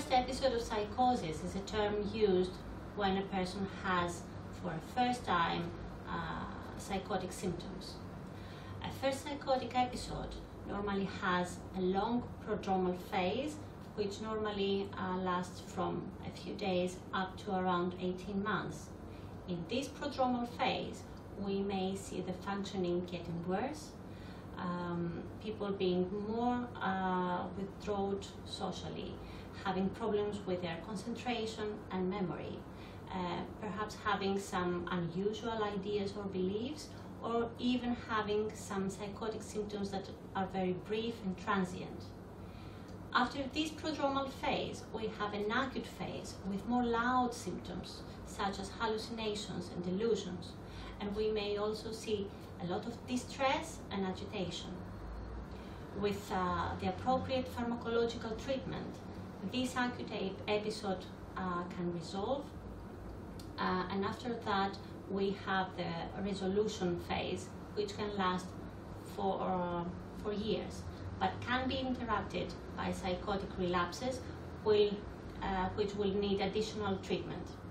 first episode of psychosis is a term used when a person has, for a first time, psychotic symptoms. A first psychotic episode normally has a long prodromal phase, which normally lasts from a few days up to around 18 months. In this prodromal phase, we may see the functioning getting worse, people being more withdrawn socially, having problems with their concentration and memory, perhaps having some unusual ideas or beliefs, or even having some psychotic symptoms that are very brief and transient. After this prodromal phase, we have an acute phase with more loud symptoms, such as hallucinations and delusions, and we may also see a lot of distress and agitation. With the appropriate pharmacological treatment, this acute episode can resolve, and after that we have the resolution phase, which can last for years, but can be interrupted by psychotic relapses which will need additional treatment.